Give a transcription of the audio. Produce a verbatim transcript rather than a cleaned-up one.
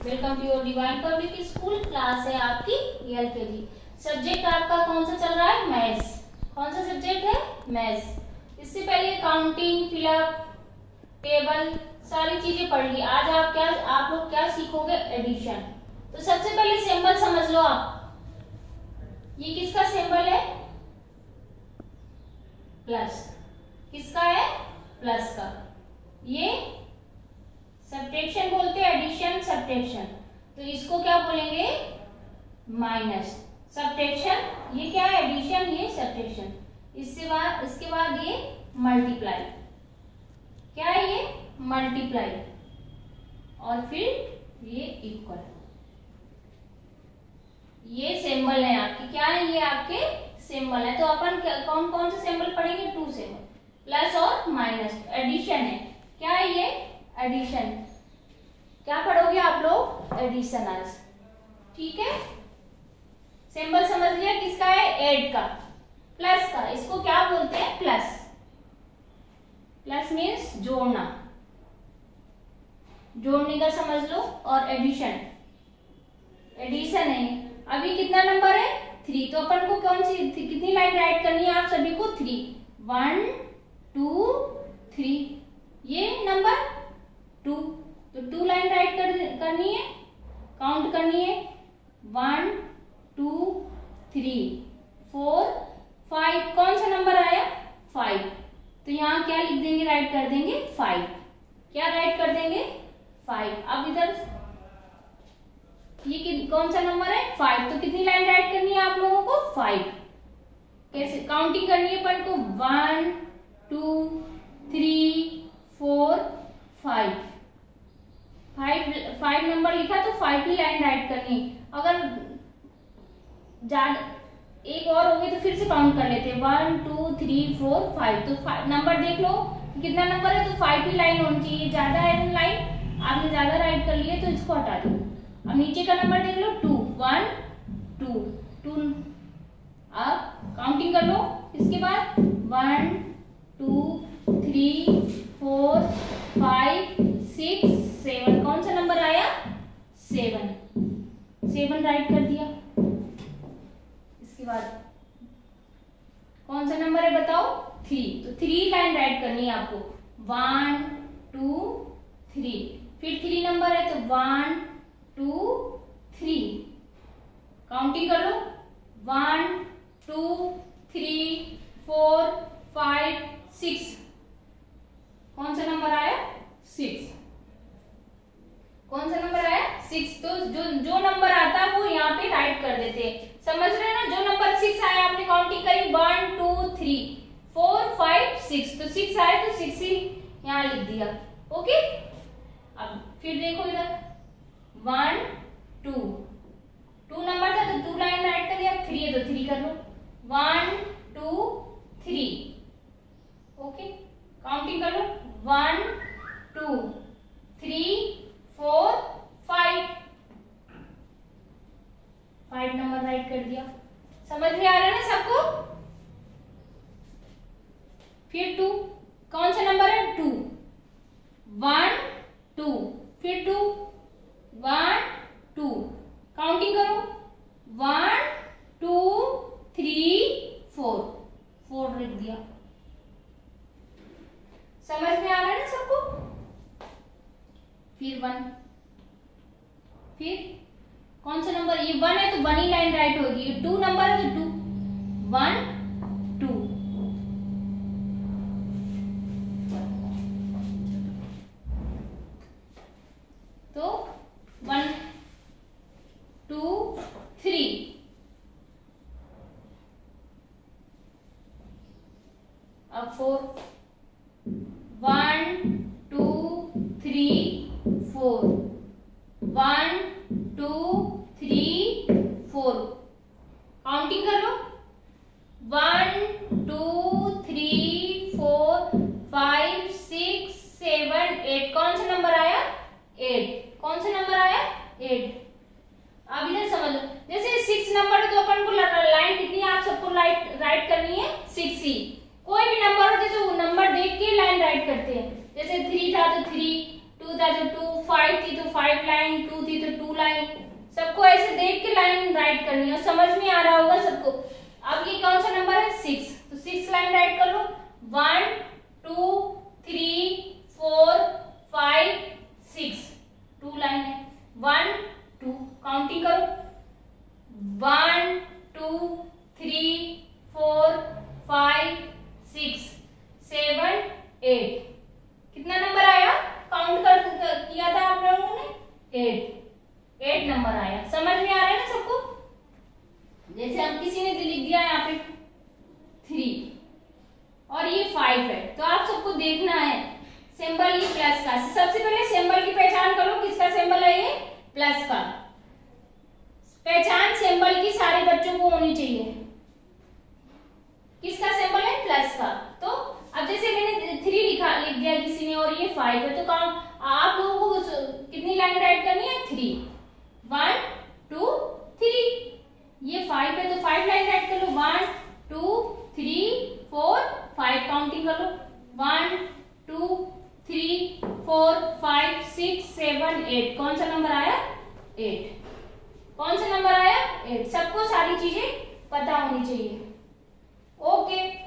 Welcome to your divine public school. Class है आपकी L के जी। सब्जेक्ट आपका कौन सा चल रहा है? मैथ्स। कौन सा सब्जेक्ट है? मैथ्स। इससे पहले काउंटिंग, फिलअप, टेबल, सारी चीजें पढ़ ली। आज आप क्या आप लोग क्या सीखोगे? एडिशन। तो सबसे पहले सिंबल समझ लो आप। ये किसका सिंबल है? प्लस। किसका है? प्लस का। ये सब्ट्रैक्शन बोलते हैं, एडिशन सब्ट्रैक्शन। तो इसको क्या बोलेंगे? माइनस। सब्ट्रैक्शन ये क्या है? एडिशन, ये सब्ट्रैक्शन। इससे बाद इसके बाद ये मल्टीप्लाई। क्या है ये? मल्टीप्लाई। और फिर ये इक्वल। ये सिंबल है आपके। क्या है? ये आपके सिंबल है। तो अपन कौन कौन से सिंबल पढ़ेंगे? टू सिंबल, प्लस और माइनस। एडिशन है। क्या है ये? एडिशन। क्या पढ़ोगे आप लोग? एडिशन आज। ठीक है, सिंबल समझ लिया। किसका है? ऐड का, प्लस का। इसको क्या बोलते हैं? प्लस। प्लस मीन्स जोड़ना, जोड़ने का समझ लो। और एडिशन, एडिशन है। अभी कितना नंबर है? थ्री। तो अपन को कौन सी कितनी लाइन राइट करनी है? आप सभी को थ्री। One two three. ये नंबर टू। तो टू लाइन राइट कर, करनी है, काउंट करनी है। One two three four five. कौन सा नंबर आया? फाइव। तो यहाँ क्या लिख देंगे? राइट कर देंगे फाइव। क्या राइट कर देंगे? फाइव। अब इधर ये कौन सा नंबर है? फाइव। तो कितनी लाइन राइट करनी है आप लोगों को? फाइव। कैसे काउंटिंग करनी है अपन को? One two three four five. Five five number लिखा तो फाइव की लाइन राइट करनी। अगर ज्यादा एक और होगी तो फिर से काउंट कर लेते हैं। One two three four five. तो फाइव नंबर देख लो कितना नंबर है। तो फाइव की लाइन होनी चाहिए। ज्यादा है लाइन, आपने ज्यादा राइट कर लिए तो इसको हटा दो। अब नीचे का नंबर देख लो, टू। One two two. अब काउंटिंग कर लो। इसके बाद one two three four five six seven. कौन सा नंबर आया? सेवन। सेवन राइट कर दिया। इसके बाद कौन सा नंबर है बताओ? थ्री। तो थ्री लाइन राइट करनी है आपको। One two three. फिर थ्री नंबर है तो वन टू थ्री। काउंटिंग कर लो। One two three four five six. कौन सा नंबर आया? सिक्स। कौन सा नंबर आया? सिक्स। तो जो जो नंबर आता है वो यहाँ पे राइट कर देते हैं। समझ रहे हैं ना? जो नंबर सिक्स आया आपने काउंटिंग करी, one two three four five six. तो सिक्स आया तो सिक्स ही यहाँ लिख दिया। ओके। अब फिर देखो इधर, वन टू टू नंबर था तो टू लाइन राइट कर दिया। थ्री है तो थ्री कर लो। One two three. Okay, counting कर लो। One two three four five. Five number right कर दिया। समझ में आ रहा है ना सबको? फिर टू। कौन सा नंबर है? टू। वन टू फिर टू वन टू। काउंटिंग करो। One two three four. Four लिख दिया। समझ में आ रहा है ना सबको? फिर वन। फिर कौन सा नंबर? ये वन है तो वन ही लाइन राइट होगी। टू नंबर है तो टू। One two. तो वन टू थ्री। अब four. One two three four. One two three four. Counting कर लो। One two three four five six seven eight. कौन सा नंबर आया? एट। कौन सा नंबर आया? एट। अब इधर समझ लो, जैसे सिक्स नंबर तो अपन को लाइन कितनी आप सबको राइट राइट करनी है? सिक्स ही। कोई भी नंबर हो जैसे वो नंबर देख के लाइन राइट करते हैं। जैसे थ्री था तो थ्री, टू था तो टू, फाइव थी तो फाइव लाइन, टू थी तो टू लाइन। सबको ऐसे देख के लाइन राइट करनी है और समझ में आ रहा होगा सबको। अब ये कौन सा नंबर है? सिक्स, तो सिक्स लाइन राइट कर लो। One two three four five six, two line है। वन टू काउंटिंग करो, one two three four five six seven eight. कितना नंबर आया? काउंट कर किया था आप लोगों ने, एट। एट नंबर आया। समझ में आ रहा है ना सबको? जैसे हम किसी ने लिख दिया यहाँ पे थ्री और ये फाइव है, तो आप सबको देखना है सिंबल ये प्लस का। सबसे पहले सिंबल की पहचान करो, किसका सिंबल है ये? प्लस का। पहचान सिंबल की सारे बच्चों को होनी चाहिए। किसका सिंबल है? प्लस का। तो अब जैसे मैंने थ्री लिखा लिख दिया किसी ने और ये फाइव है, तो काम आप लोगों को कितनी लाइन राइट करनी है? थ्री। One two three. ये फाइव है तो फाइव लाइन राइट कर लो। One two three four five counting कर लो। One two three four five six seven eight. कौन सा नंबर आया? एट। कौन सा नंबर आया? एट। सबको सारी चीजें पता होनी चाहिए। ओके।